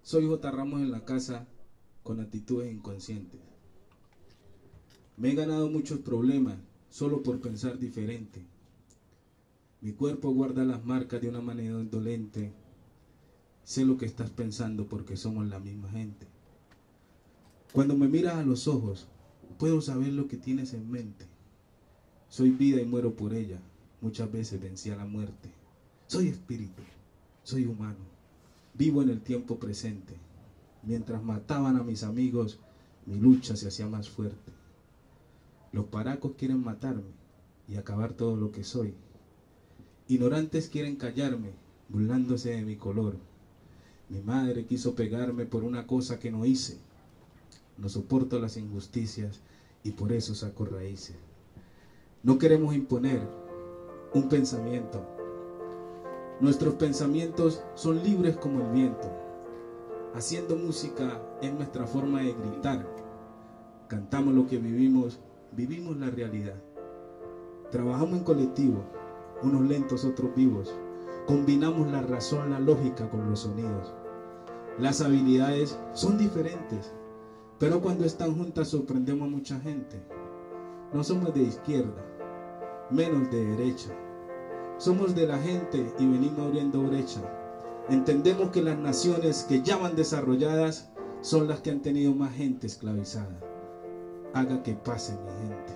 Soy J. Ramos en la casa con actitudes inconscientes. Me he ganado muchos problemas solo por pensar diferente. Mi cuerpo guarda las marcas de una manera indolente. Sé lo que estás pensando porque somos la misma gente. Cuando me miras a los ojos, puedo saber lo que tienes en mente. Soy vida y muero por ella. Muchas veces vencí a la muerte. Soy espíritu, soy humano. Vivo en el tiempo presente. Mientras mataban a mis amigos, mi lucha se hacía más fuerte. Los paracos quieren matarme y acabar todo lo que soy. Ignorantes quieren callarme, burlándose de mi color. Mi madre quiso pegarme por una cosa que no hice. No soporto las injusticias y por eso saco raíces. No queremos imponer un pensamiento. Nuestros pensamientos son libres como el viento. Haciendo música es nuestra forma de gritar. Cantamos lo que vivimos, vivimos la realidad. Trabajamos en colectivo, unos lentos, otros vivos. Combinamos la razón, la lógica con los sonidos. Las habilidades son diferentes, pero cuando están juntas sorprendemos a mucha gente. No somos de izquierda, menos de derecha. Somos de la gente y venimos abriendo brecha. Entendemos que las naciones que ya van desarrolladas son las que han tenido más gente esclavizada. Haga que pase, mi gente.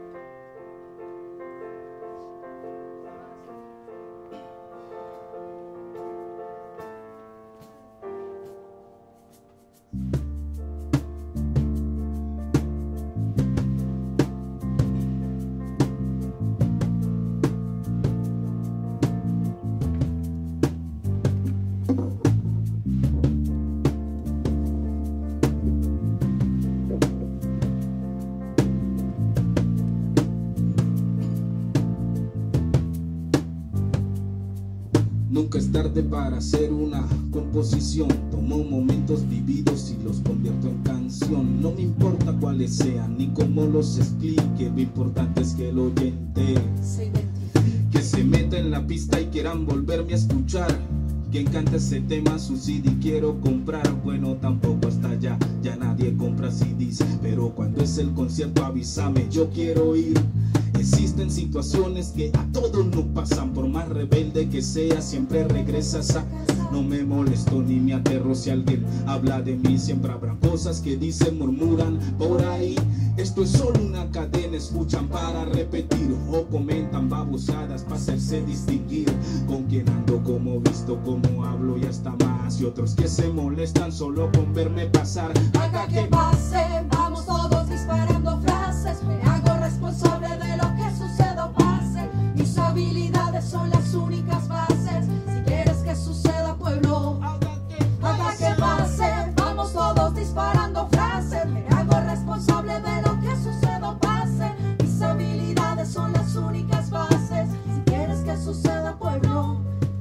Nunca es tarde para hacer una composición. Tomo momentos vividos y los convierto en canción. No me importa cuáles sean ni cómo los explique. Lo importante es que el oyente se identifique, que se meta en la pista y quieran volverme a escuchar. Quien canta ese tema, su CD quiero comprar. Bueno, tampoco hasta allá, ya nadie compra CDs. Pero cuando es el concierto avísame, yo quiero ir. Existen situaciones que a todos nos pasan. Por más rebelde que sea, siempre regresas a... No me molesto ni me aterro si alguien habla de mí. Siempre habrá cosas que dicen, murmuran por ahí. Esto es solo una cadena, escuchan para repetir o comentan babosadas para hacerse distinguir. Con quien ando, como visto, como hablo y hasta más. Y otros que se molestan solo con verme pasar. Haga que pase, vamos todos disparando frases. Me hago responsable de lo que suceda o pase. Mis habilidades son las únicas bases. Si quieres que suceda, pueblo, haga que pase, vamos todos disparando frases. Me hago responsable de lo que suceda o pase. Mis habilidades son las únicas bases. Si quieres que suceda, pueblo,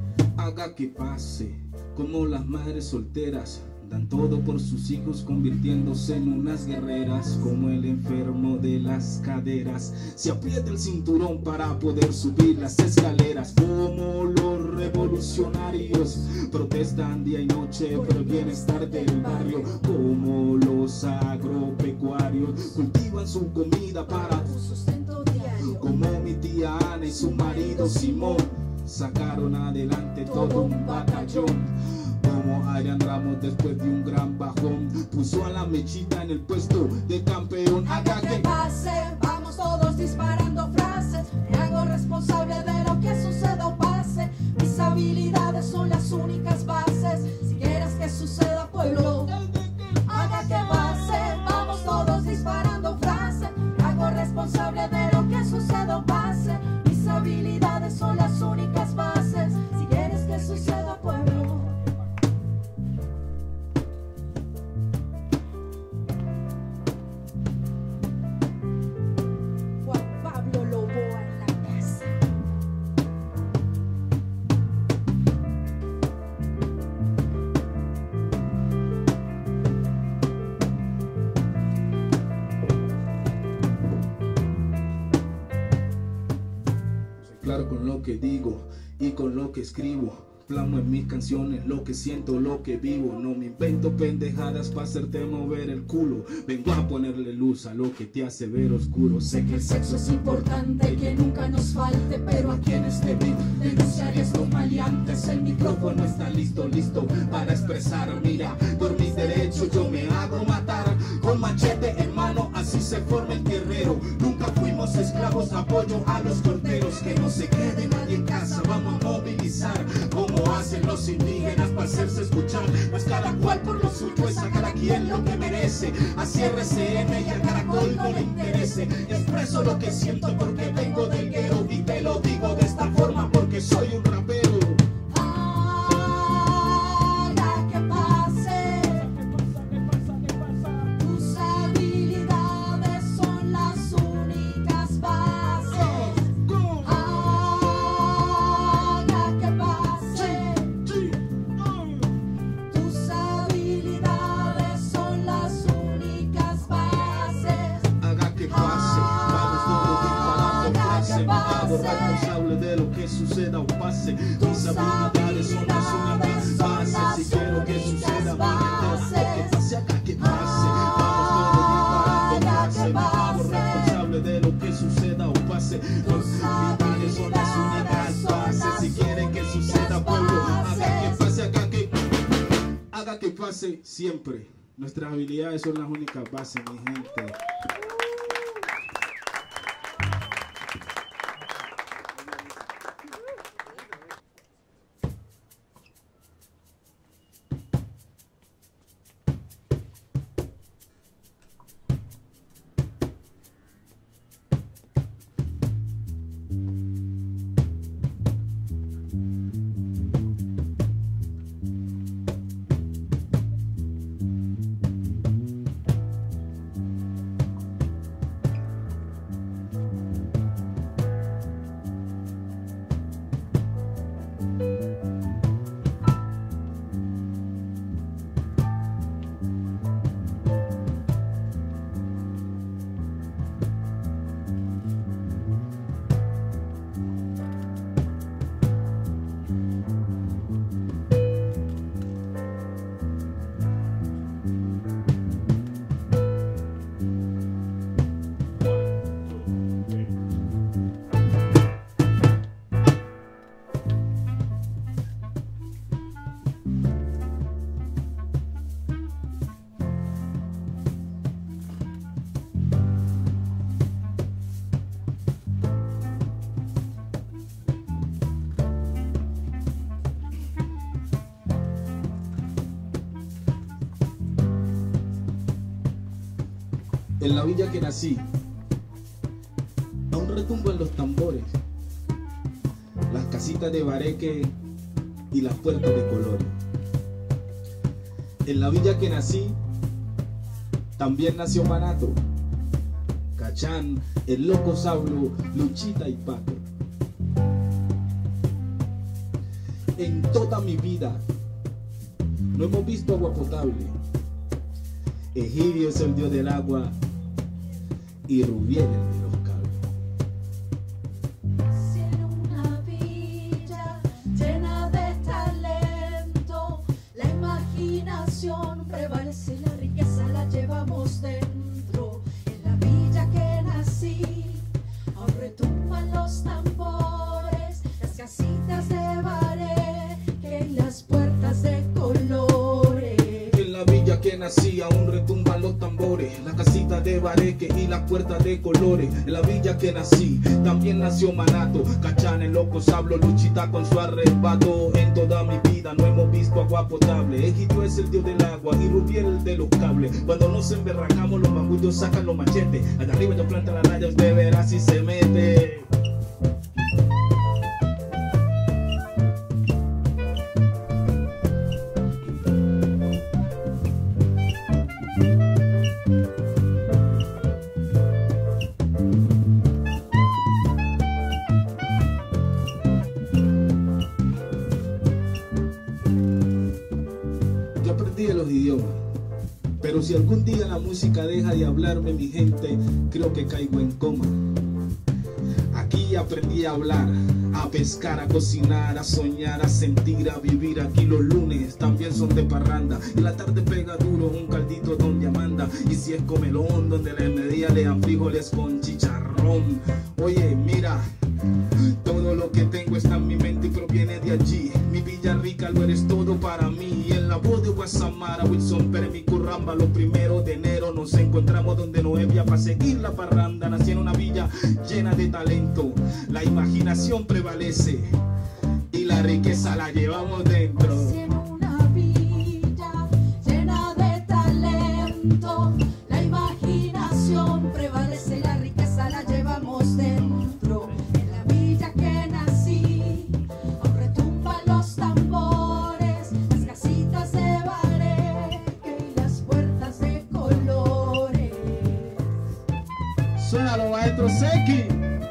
haga que pase, como las madres solteras dan todo por sus hijos convirtiéndose en unas guerreras. Como el enfermo de las caderas se aprieta el cinturón para poder subir las escaleras. Como los revolucionarios protestan día y noche por el bienestar del barrio. Como los agropecuarios cultivan su comida para un sustento diario. Como mi tía Ana y su marido Simón sacaron adelante todo un batallón. Como Adrián Ramos después de un gran bajón puso a la mechita en el puesto de campeón. Haga que pase, vamos todos disparando frases. Me hago responsable de lo que suceda o pase. Mis habilidades son las únicas bases. Si quieres que suceda, pueblo, haga que pase, vamos todos disparando frases. Me hago responsable de lo que suceda o pase. Mis habilidades son las únicas bases. Si quieres que suceda, pueblo. Claro con lo que digo y con lo que escribo. Plasmo en mis canciones lo que siento, lo que vivo. No me invento pendejadas para hacerte mover el culo. Vengo a ponerle luz a lo que te hace ver oscuro. Sé que el sexo es importante, que nunca nos falte, pero aquí en este beat denunciar estos maleantes. El micrófono está listo para expresar. Mira, por mi derecho yo me hago matar. Con machete en mano así se forma el guerrero. Nunca fuimos esclavos, apoyo a los corderos. Que no se quede nadie en casa, vamos a movilizar como hacen los indígenas para hacerse escuchar. Pues cada cual por lo suyo es a cada quien lo que merece. Así RCN y al caracol no le interese. Expreso lo que siento porque vengo del guero y te lo digo de esta forma porque soy un rapero. Haga que pase. Tus habilidades son las únicas bases. Haga que pase. Tus habilidades son las únicas bases. Haga que pase, vamos todos disparando frase. Me hago responsable de lo que suceda o pase. Mis habilidades son las únicas bases. Si quiero que suceda, que pase, haga que pase. Vamos todos disparando frase. Me hago responsable de lo que suceda o pase. Mis habilidades son las únicas bases. Si quieren que suceda, pueblo, haga que pase, haga que pase siempre. Nuestras habilidades son las únicas bases, mi gente. En la villa que nací, aún retumban los tambores, las casitas de bareque y las puertas de colores. En la villa que nací, también nació Manato, Cachán, el Loco Sablo, Luchita y Paco. En toda mi vida no hemos visto agua potable. Egidio es el dios del agua y Rubiel el de los cables. Si en una villa llena de talento, la imaginación prevalece, la riqueza la llevamos dentro. En la villa que nací, aún retumban los tambores, las casitas de bareque y las puertas de colores. En la villa que nací aún retumban los tambores, la casita de bareque y las puertas de colores. En la villa que nací también nació Manato, Cachán, el Loco Sablo, Luchita con su arrebato. En toda mi vida no hemos visto agua potable. Egidio es el dios del agua y Rubiel el de los cables. Cuando nos emberracamos los mangullos sacan los machetes. Allá arriba yo planta la raya, usted verá si se mete. Los idiomas, pero si algún día la música deja de hablarme, mi gente, creo que caigo en coma. Aquí aprendí a hablar, a pescar, a cocinar, a soñar, a sentir, a vivir. Aquí los lunes también son de parranda y la tarde pega duro un caldito donde Amanda. Y si es comelón, donde la mediodía le dan frijoles con chicharrón. Oye, mira, todo lo que tengo está en mi mente y proviene de allí. Mi Villarrica lo eres todo para mí. Y en la voz de Guasamara, Wilson Pérez, mi curramba, los primeros de enero nos encontramos donde Noevia para seguir la parranda. Nací en una villa llena de talento, la imaginación prevalece y la riqueza la llevamos dentro. Nací en una villa llena de talento, la imaginación prevalece y la riqueza la llevamos dentro. En la villa que nací, aún retumban los tambores, las casitas de bareque y las puertas de colores. Suénalo, maestro Seki.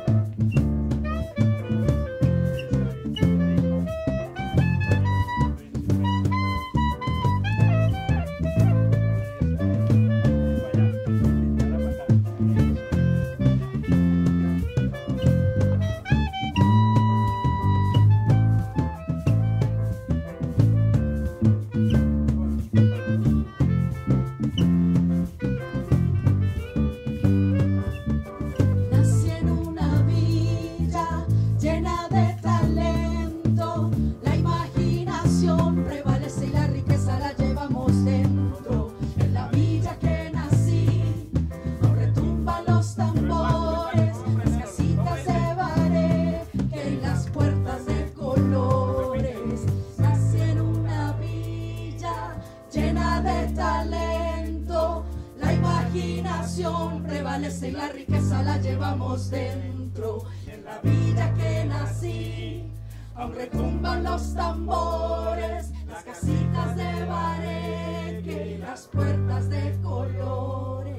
Nací en una villa llena de talento, la imaginación prevalece y la riqueza la llevamos dentro. En la villa que nací, aún retumban los tambores, las casitas de bareque y las puertas de colores. Nací en una villa llena de talento, la imaginación prevalece y la riqueza la llevamos dentro. En la villa que nací, aún retumban los tambores, las casitas de bareque y las puertas de colores.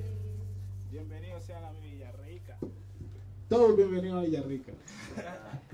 Bienvenidos sean a mi Villarrica. Todos bienvenidos a Villarrica.